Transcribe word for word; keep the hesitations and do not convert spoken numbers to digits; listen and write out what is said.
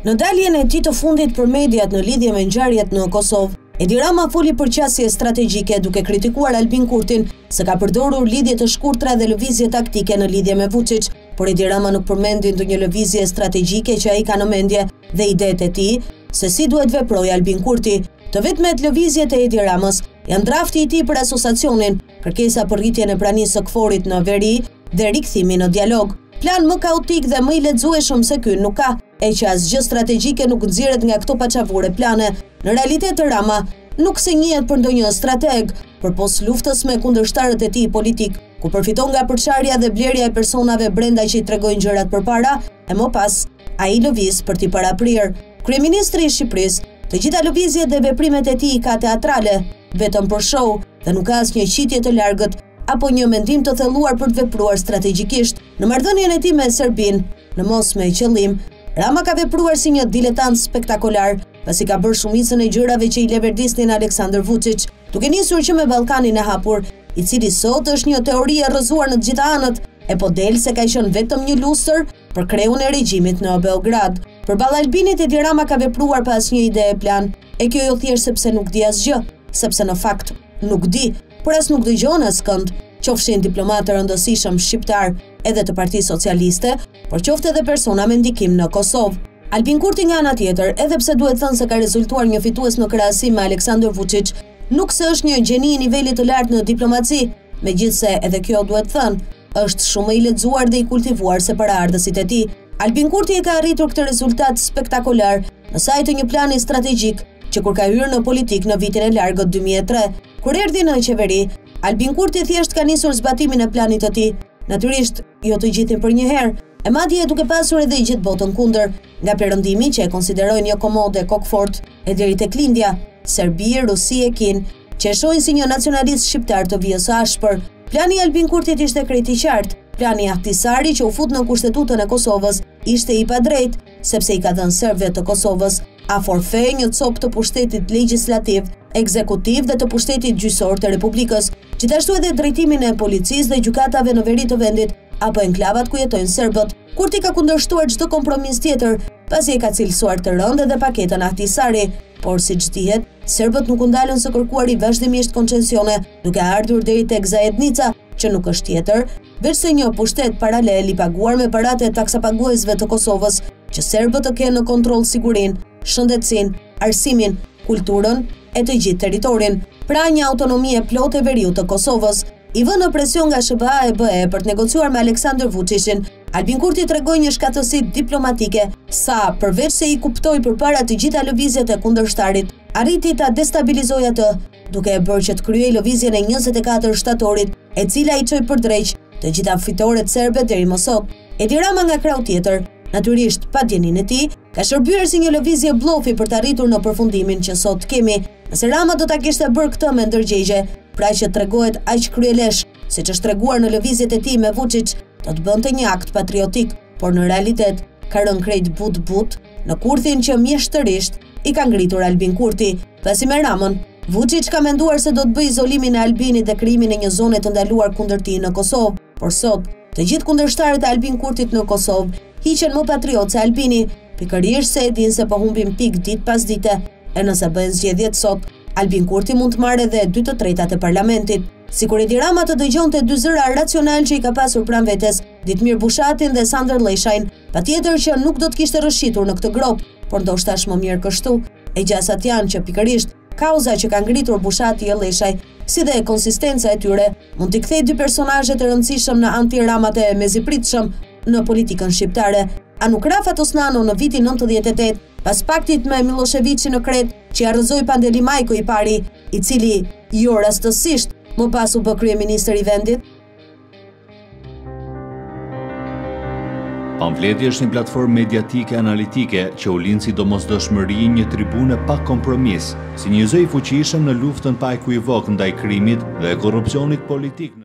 Në daljen e tij të fundit për mediat në lidhje me ngjarjet në Kosovë, Edi Rama foli për qasje strategjike duke kritikuar Albin Kurtin se ka përdorur lidhje të shkurtra dhe lëvizje taktike në lidhje me Vučić, por Edi Rama nuk përmendi ndonjë lëvizje strategjike që ai ka në mendje dhe idetë e tij se si duhet veprojë Albin Kurti. Të vetmet lëvizjet e Edi Ramës janë drafti i tij për asociacionin, kërkesa për rritjen e pranisë së kforit në veri dhe rikthimi në dialog. Plan më kaotik dhe më i lexueshëm se ky nuk ka, e që asgjë strategjike nuk nxirret nga këto paçavure plane. Në realitet Rama nuk se njihet për ndonjë strateg, përpos luftës me kundërshtarët e tij politik, ku përfiton nga përçarja dhe blerja e personave brenda që i tregojnë gjërat përpara, e më pas ai lëviz për t'i paraprirë. Kryeministri i Shqipërisë, të gjitha lëvizjet dhe veprimet e tij ka teatrale, vetëm për show dhe nuk ka asnjë qitje të largët apo një mendim të thelluar për të vepruar strategjikisht. Në marrëdhënien e tij me Serbinë, në mos me qëllim, Rama ka vepruar si një diletant spektakolar, pasi ka bërë shumicën e gjërave që i leverdisnin Aleksandar Vučić, duke nisur që me Ballkanin e hapur, i cili sot është një teori e rrëzuar në të gjitha anët, e po del se ka qenë vetëm një lustër për kreun e regjimit në Beograd. Përballë Albinit, Edi Rama ka vepruar pa asnjë ide e plan, e kjo jo thjesht sepse nuk di asgjë, sepse në fakt nuk di, por as nuk dëgjon askënd, qofshin diplomatë rëndësishëm shqiptar edhe të Partisë Socialiste, por qoftë edhe persona me ndikim në Kosovë. Albin Kurti nga ana tjetër, edhe pse duhet thënë se ka rezultuar një fitues në krahasim me Aleksandar Vučić, nuk se është një gjeni i nivelit të lartë në diplomaci, megjithse edhe kjo duhet thënë, është shumë i lexuar dhe i kultivuar se paraardhësit e tij. Albin Kurti e ka arritur këtë rezultat spektakolar në sajt të një plani strategjik që kur ka hyrë në politik në vitin e largët dy mijë e tre, kur erdhi në qeveri, Albin Kurti thjesht ka nisur zbatimin e planit të tij, natyrisht jo të gjithin për një herë, e madje duke pasur edhe i gjithë botën kundër, nga perëndimi që e konsiderojnë jo komode kokfort e deri tek lindja, Serbi, Rusi e Kin, që e shohin si një nacionalist shqiptar të vijës së ashpër. Plani i Albin Kurtit ishte krejt i qartë. Plani Ahtisari që u fut në kushtetutën e Kosovës ishte i padrejt, sepse i ka dhënë serbëve të Kosovës a forfe një copë të pushtetit legjislativ, ekzekutiv dhe të pushtetit gjyqësor të Republikës, gjithashtu edhe drejtimin e policisë dhe gjykatave në veri të vendit apo enklavat ku jetojnë serbët. Kurti ka kundërshtuar çdo kompromis tjetër, pasi e ka cilësuar të rëndë edhe paketën Ahtisari, por siç dihet, serbët nuk u ndalën së kërkuari vazhdimisht koncesione, duke ardhur deri tek Zajednica, që nuk është tjetër, veçse një pushtet paralel i paguar me paratë e taksapaguesve të Kosovës, që serbët të kenë në kontroll sigurinë, shëndetësinë, arsimin, kulturën e të gjithë territorin, pra një autonomi e plotë e veriut të Kosovës. I vënë në presion nga S B A e B E për të negociuar me Aleksandar Vučićin, Albin Kurti tregoi një shkatësi diplomatike, sa përveç se i kuptoi përpara të gjitha lëvizjet e kundërshtarit, arriti ta destabilizojë atë, duke e bërë që të kryej lëvizjen e njëzet e katër shtatorit, e cila i çoi përdrejq të gjitha fitoret serbe deri më sot. Edi Rama nga krau tjetër, natyrisht pa djenin e tij, ka shërbyer si një lëvizje bllofi për të arritur në përfundimin që sot kemi. Nëse Rama do ta kishte bërë këtë me ndërgjegje, pra që tregohet aq kryelesh, siç është treguar në lëvizjet e tij me Vučić, do të bënte një akt patriotik, por në realitet ka rënë krejt but-but në kurthin që mjeshtërisht i ka ngritur Albin Kurti. Pasi me Ramën, Vučić ka menduar se do të bëjë izolimin e Albinit dhe krijimin e një zone të ndaluar kundër tij në Kosovë, por sot të gjithë kundërshtarët e Albin Kurtit në Kosovë hiqen më patriot se Albini, pikërisht se e dinë se po humbin pik ditë pas dite, e nëse bëhen zgjedhjet sot, Albin Kurti mund të marrë edhe dy të tretat e parlamentit. Sikur Edi Rama të dëgjonte dy zëra racional që i ka pasur pranë vetes, Ditmir Bushatin dhe Sandër Leshajn, patjetër që nuk do të kishte rëshitur në këtë grop, por ndoshta është më mirë kështu. E gjasat janë që pikërisht kauza që ka ngritur Bushati e Leshaj, si dhe konsistenca e tyre, mund t'i kthejë dy personazhe të rëndësishëm në anti-Ramat e mezipritshëm në politikën shqiptare. A nuk Rafat Osmani në vitin nëntëdhjetë e tetë, pas paktit me Miloševićin në Kret, që arrëzoi Pandelimajko i pari, i cili jo rastësisht më pas u bë kryeministër i vendit? Pamfleti është një platformë mediatike analitike që u lind si domosdoshmëri një tribune pa kompromis, si një zë i fuqishëm në luftën pa ekuivok ndaj krimit dhe korrupsionit politik.